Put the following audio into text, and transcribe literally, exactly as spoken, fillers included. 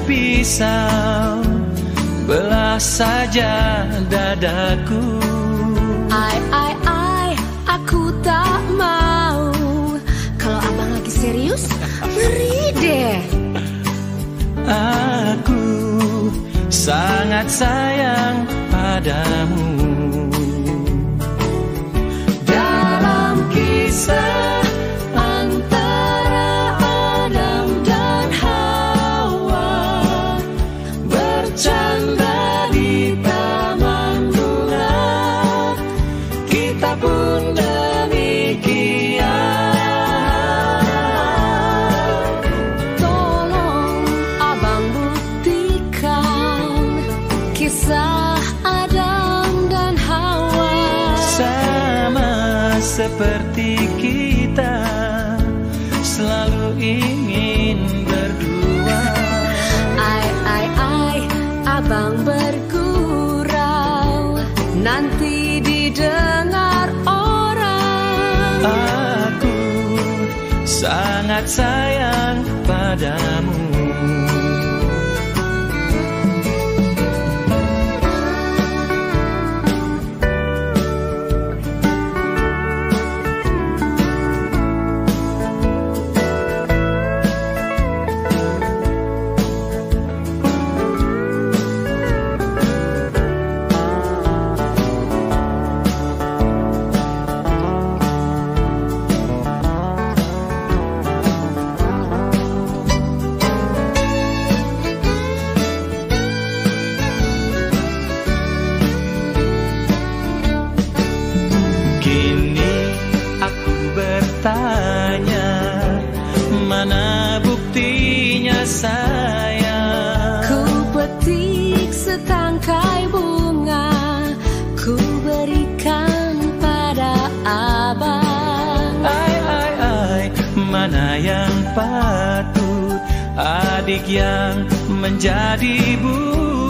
pisau, belah saja dadaku. Ai, ai, ai, aku tak mau. Kalau abang lagi serius, ngeri deh. Aku sangat sayang padamu. Dalam kisah antara Adam dan Hawa, bercanda di taman bunga, kita pun demikian. Tolong abang buktikan kisah Adam dan Hawa sama seperti kita, selalu ingin berdua. Ai, ai, ai, abang bergurau, nanti didengar orang. Aku sangat sayang padamu. Tanya, mana buktinya sayang? Ku petik setangkai bunga, ku berikan pada abang. Ai, ai, ai, mana yang patut adik yang menjadi budak?